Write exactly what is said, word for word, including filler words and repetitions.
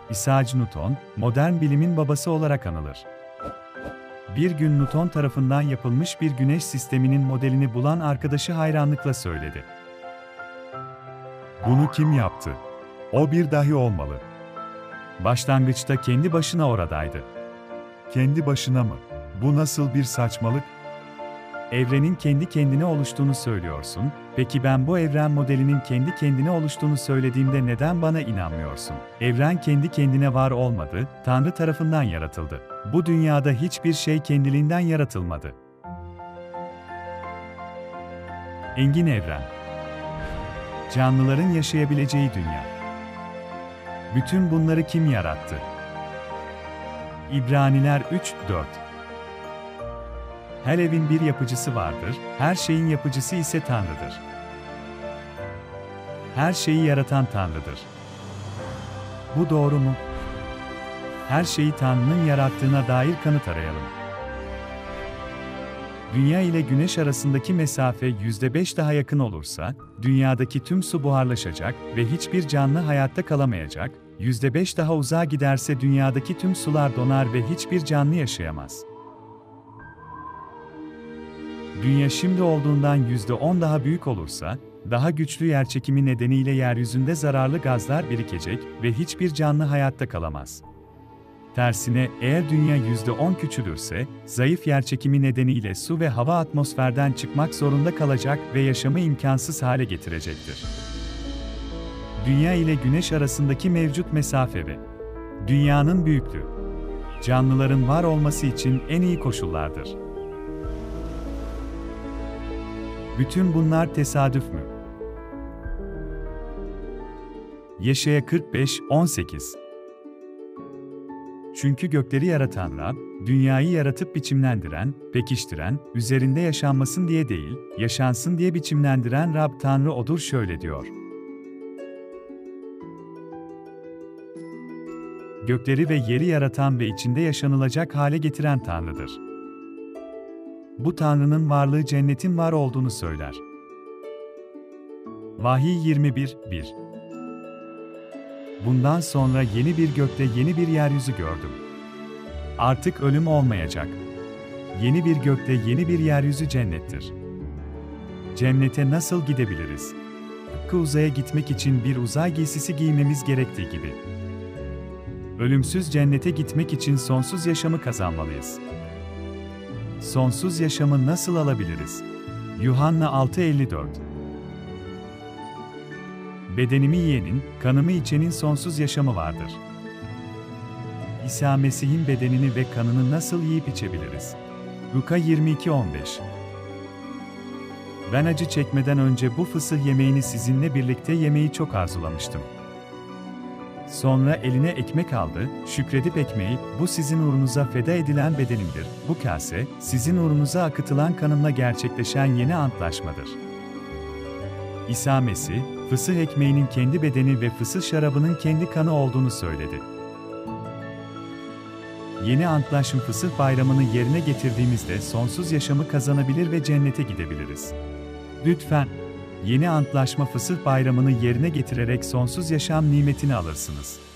Isaac Newton, modern bilimin babası olarak anılır. Bir gün Newton tarafından yapılmış bir güneş sisteminin modelini bulan arkadaşı hayranlıkla söyledi. "Bunu kim yaptı? O bir dahi olmalı." Başlangıçta kendi başına oradaydı. Kendi başına mı? Bu nasıl bir saçmalık? Evrenin kendi kendine oluştuğunu söylüyorsun, peki ben bu evren modelinin kendi kendine oluştuğunu söylediğimde neden bana inanmıyorsun? Evren kendi kendine var olmadı, Tanrı tarafından yaratıldı. Bu dünyada hiçbir şey kendiliğinden yaratılmadı. Engin evren. Canlıların yaşayabileceği dünya. Bütün bunları kim yarattı? İbraniler üç dört. Her evin bir yapıcısı vardır, her şeyin yapıcısı ise Tanrı'dır. Her şeyi yaratan Tanrı'dır. Bu doğru mu? Her şeyi Tanrı'nın yarattığına dair kanıt arayalım. Dünya ile Güneş arasındaki mesafe yüzde beş daha yakın olursa, dünyadaki tüm su buharlaşacak ve hiçbir canlı hayatta kalamayacak, yüzde beş daha uzağa giderse dünyadaki tüm sular donar ve hiçbir canlı yaşayamaz. Dünya şimdi olduğundan yüzde on daha büyük olursa, daha güçlü yerçekimi nedeniyle yeryüzünde zararlı gazlar birikecek ve hiçbir canlı hayatta kalamaz. Tersine, eğer dünya yüzde on küçülürse, zayıf yerçekimi nedeniyle su ve hava atmosferden çıkmak zorunda kalacak ve yaşamı imkansız hale getirecektir. Dünya ile Güneş arasındaki mevcut mesafe ve dünyanın büyüklüğü, canlıların var olması için en iyi koşullardır. Bütün bunlar tesadüf mü? Yeşaya kırk beş on sekiz. Çünkü gökleri yaratan Rab, dünyayı yaratıp biçimlendiren, pekiştiren, üzerinde yaşanmasın diye değil, yaşansın diye biçimlendiren Rab Tanrı odur şöyle diyor. Gökleri ve yeri yaratan ve içinde yaşanılacak hale getiren Tanrı'dır. Bu Tanrı'nın varlığı cennetin var olduğunu söyler. Vahiy yirmi bir bir. Bundan sonra yeni bir gökte yeni bir yeryüzü gördüm. Artık ölüm olmayacak. Yeni bir gökte yeni bir yeryüzü cennettir. Cennete nasıl gidebiliriz? Tıpkı uzaya gitmek için bir uzay giysisi giymemiz gerektiği gibi. Ölümsüz cennete gitmek için sonsuz yaşamı kazanmalıyız. Sonsuz yaşamı nasıl alabiliriz? Yuhanna altı elli dört. Bedenimi yiyenin, kanımı içenin sonsuz yaşamı vardır. İsa Mesih'in bedenini ve kanını nasıl yiyip içebiliriz? Luka yirmi iki on beş. Ben acı çekmeden önce bu fısıh yemeğini sizinle birlikte yemeyi çok arzulamıştım. Sonra eline ekmek aldı, şükredip ekmeği, bu sizin uğrunuza feda edilen bedenimdir, bu kase, sizin uğrunuza akıtılan kanımla gerçekleşen yeni antlaşmadır. İsa Mesih, fısıh ekmeğinin kendi bedeni ve fısıh şarabının kendi kanı olduğunu söyledi. Yeni antlaşma fısıh bayramını yerine getirdiğimizde sonsuz yaşamı kazanabilir ve cennete gidebiliriz. Lütfen, yeni antlaşma fısıh bayramını yerine getirerek sonsuz yaşam nimetini alırsınız.